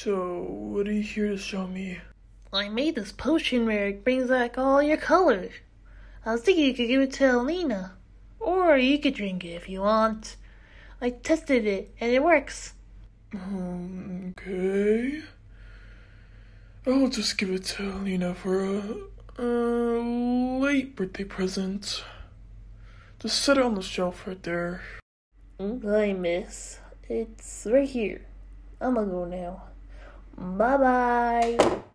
So, what are you here to show me? I made this potion where it brings back all your colors. I was thinking you could give it to Alina. Or you could drink it if you want. I tested it, and it works. Okay. I'll just give it to Alina for a late birthday present. Just set it on the shelf right there. Hi, miss. It's right here. I'm gonna go now. Bye-bye.